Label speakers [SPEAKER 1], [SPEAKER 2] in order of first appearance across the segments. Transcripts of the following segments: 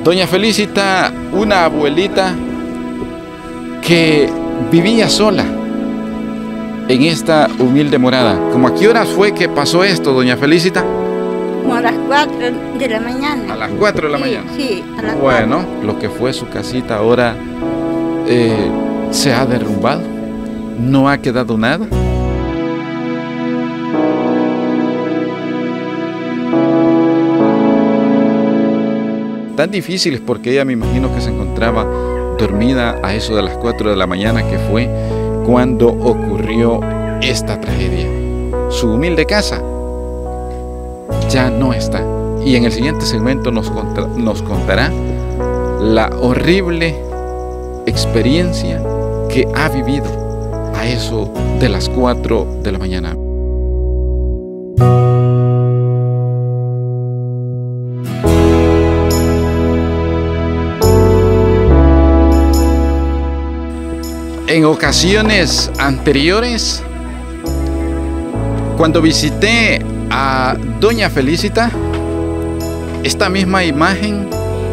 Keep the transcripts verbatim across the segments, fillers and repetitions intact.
[SPEAKER 1] Doña Felicita, una abuelita que vivía sola en esta humilde morada. ¿Cómo a qué horas fue que pasó esto, doña Felicita?
[SPEAKER 2] Como a las cuatro de la mañana.
[SPEAKER 1] ¿A las cuatro de la
[SPEAKER 2] sí,
[SPEAKER 1] mañana?
[SPEAKER 2] Sí, a las
[SPEAKER 1] Bueno,
[SPEAKER 2] cuatro.
[SPEAKER 1] lo que fue su casita ahora eh, se ha derrumbado. No ha quedado nada. Tan difíciles porque ella me imagino que se encontraba dormida a eso de las cuatro de la mañana, que fue cuando ocurrió esta tragedia. Su humilde casa ya no está. Y en el siguiente segmento nos, contra, nos contará la horrible experiencia que ha vivido a eso de las cuatro de la mañana. En ocasiones anteriores, cuando visité a doña Felicita, esta misma imagen,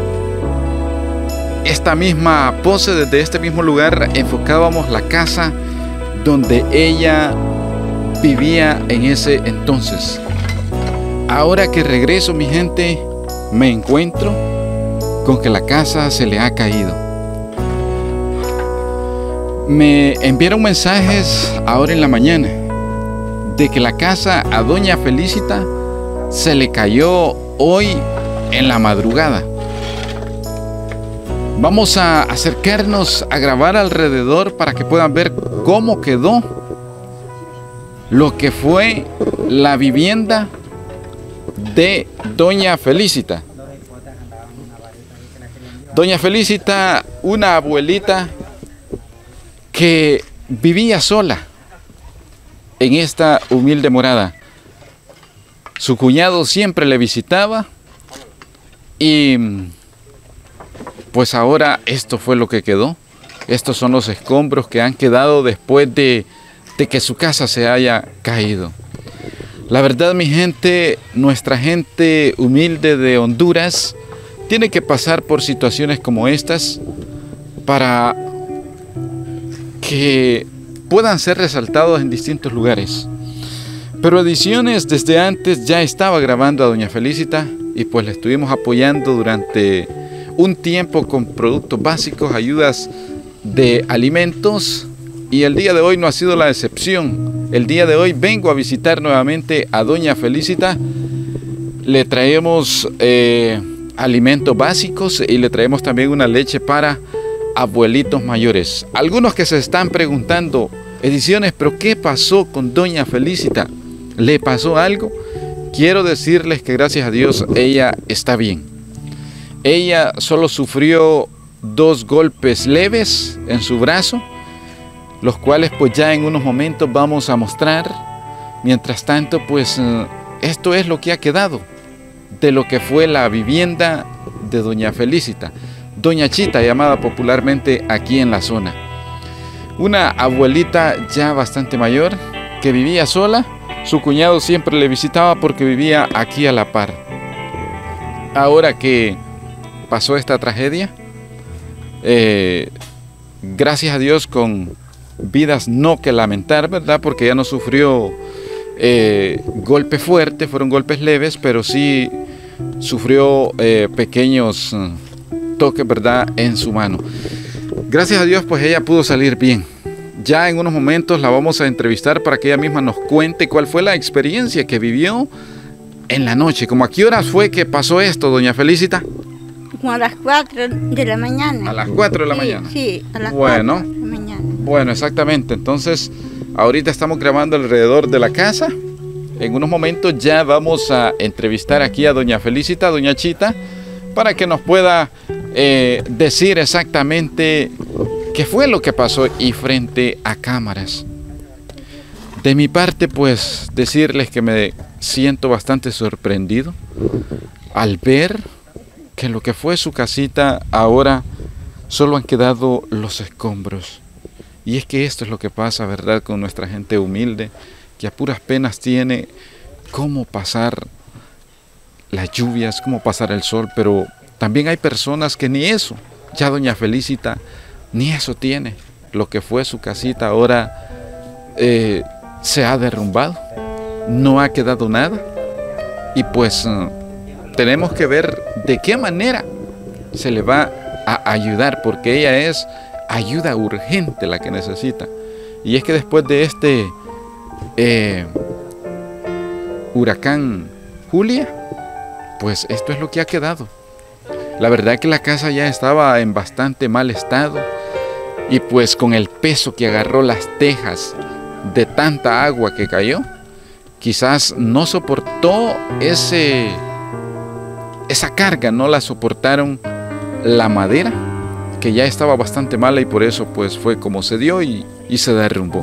[SPEAKER 1] esta misma pose desde este mismo lugar, enfocábamos la casa donde ella vivía en ese entonces. Ahora que regreso, mi gente, me encuentro con que la casa se le ha caído. Me enviaron mensajes ahora en la mañana de que la casa a doña Felicita se le cayó hoy en la madrugada. Vamos a acercarnos a grabar alrededor para que puedan ver cómo quedó lo que fue la vivienda de doña Felicita. Doña Felicita, una abuelita que vivía sola en esta humilde morada. Su cuñado siempre le visitaba y pues ahora esto fue lo que quedó. Estos son los escombros que han quedado después de, de que su casa se haya caído. La verdad, mi gente, nuestra gente humilde de Honduras tiene que pasar por situaciones como estas para que puedan ser resaltados en distintos lugares. Pero Ediciones desde antes ya estaba grabando a doña Felicita y pues le estuvimos apoyando durante un tiempo con productos básicos, ayudas de alimentos, y el día de hoy no ha sido la excepción. El día de hoy vengo a visitar nuevamente a doña Felicita. Le traemos eh, alimentos básicos y le traemos también una leche para abuelitos mayores. Algunos que se están preguntando, Ediciones, ¿pero qué pasó con doña Felicita? ¿Le pasó algo? Quiero decirles que gracias a Dios ella está bien. Ella solo sufrió dos golpes leves en su brazo, los cuales pues ya en unos momentos vamos a mostrar. Mientras tanto, pues esto es lo que ha quedado de lo que fue la vivienda de doña Felicita, doña Chita, llamada popularmente aquí en la zona. Una abuelita ya bastante mayor que vivía sola. Su cuñado siempre le visitaba porque vivía aquí a la par. Ahora que pasó esta tragedia, eh, gracias a Dios con vidas no que lamentar, ¿verdad? Porque ya no sufrió eh, golpe fuerte, fueron golpes leves, pero sí sufrió eh, pequeños toques, ¿verdad?, en su mano. Gracias a Dios, pues ella pudo salir bien. Ya en unos momentos la vamos a entrevistar para que ella misma nos cuente cuál fue la experiencia que vivió en la noche. ¿Cómo a qué horas fue que pasó esto, doña Felicita?
[SPEAKER 2] Como a las cuatro de la mañana.
[SPEAKER 1] A las cuatro de la
[SPEAKER 2] sí,
[SPEAKER 1] mañana.
[SPEAKER 2] Sí, a las
[SPEAKER 1] bueno,
[SPEAKER 2] cuatro de la mañana.
[SPEAKER 1] Bueno, exactamente. Entonces, ahorita estamos grabando alrededor de la casa. En unos momentos ya vamos a entrevistar aquí a doña Felicita, doña Chita, para que nos pueda eh, decir exactamente qué fue lo que pasó y frente a cámaras. De mi parte, pues decirles que me siento bastante sorprendido al ver que lo que fue su casita ahora solo han quedado los escombros. Y es que esto es lo que pasa, ¿verdad?, con nuestra gente humilde, que a puras penas tiene cómo pasar las lluvias, cómo pasar el sol, pero También hay personas que ni eso, ya doña Felicita ni eso tiene. Lo que fue su casita ahora eh, se ha derrumbado, no ha quedado nada. Y pues uh, tenemos que ver de qué manera se le va a ayudar, porque ella es ayuda urgente la que necesita. Y es que después de este eh, huracán Julia, pues esto es lo que ha quedado. La verdad que la casa ya estaba en bastante mal estado, y pues con el peso que agarró las tejas de tanta agua que cayó, quizás no soportó ese, esa carga, no la soportaron la madera, que ya estaba bastante mala, y por eso pues fue como se dio y, y se derrumbó.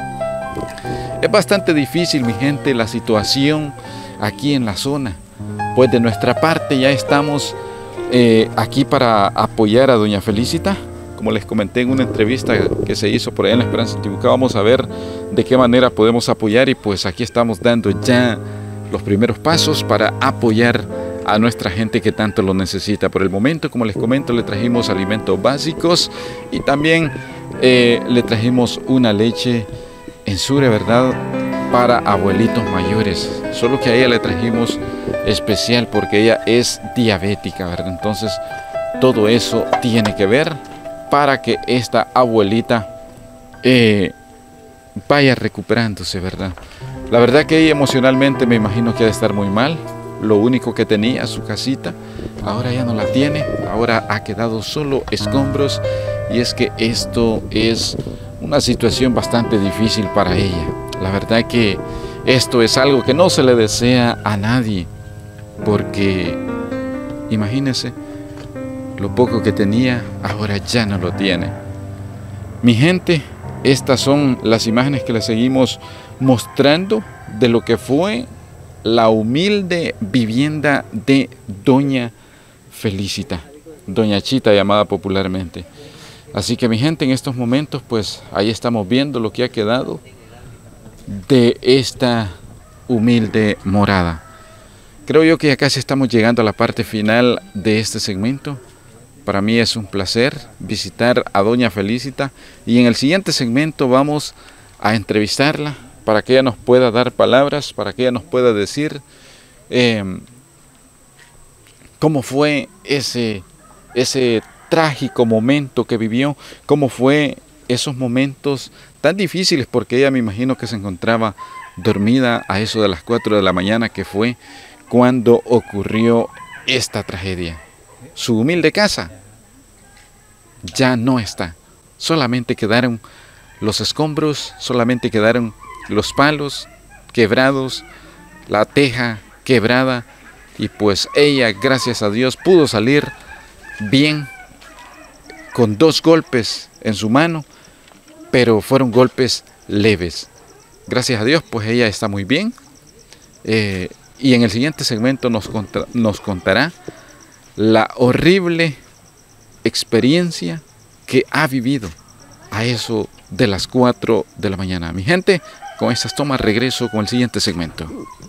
[SPEAKER 1] Es bastante difícil, mi gente, la situación aquí en la zona. Pues de nuestra parte ya estamos eh, aquí para apoyar a doña Felicita. Como les comenté en una entrevista que se hizo por ahí en La Esperanza Intibucá, vamos a ver de qué manera podemos apoyar, y pues aquí estamos dando ya los primeros pasos para apoyar a nuestra gente que tanto lo necesita. Por el momento, como les comento, le trajimos alimentos básicos y también eh, le trajimos una leche en Sure, ¿verdad?, para abuelitos mayores. Solo que a ella le trajimos especial porque ella es diabética, ¿verdad? Entonces todo eso tiene que ver para que esta abuelita eh, vaya recuperándose, ¿verdad? La verdad que ella emocionalmente me imagino que ha de estar muy mal. Lo único que tenía, su casita, ahora ya no la tiene, ahora ha quedado solo escombros, y es que esto es una situación bastante difícil para ella. La verdad que esto es algo que no se le desea a nadie, porque imagínense, lo poco que tenía, ahora ya no lo tiene. Mi gente, estas son las imágenes que les seguimos mostrando de lo que fue la humilde vivienda de doña Felicita, doña Chita llamada popularmente. Así que mi gente, en estos momentos pues ahí estamos viendo lo que ha quedado de esta humilde morada. Creo yo que ya casi estamos llegando a la parte final de este segmento. Para mí es un placer visitar a doña Felicita, y en el siguiente segmento vamos a entrevistarla para que ella nos pueda dar palabras, para que ella nos pueda decir eh, cómo fue ese, ese trágico momento que vivió, cómo fue esos momentos tan difíciles, porque ella me imagino que se encontraba dormida a eso de las cuatro de la mañana, que fue cuando ocurrió esta tragedia. Su humilde casa ya no está, solamente quedaron los escombros, solamente quedaron los palos quebrados, la teja quebrada, y pues ella, gracias a Dios, pudo salir bien con dos golpes en su mano, pero fueron golpes leves. Gracias a Dios, pues ella está muy bien, eh, y en el siguiente segmento nos, conta, nos contará la horrible experiencia que ha vivido a eso de las cuatro de la mañana. Mi gente, con estas tomas regreso con el siguiente segmento.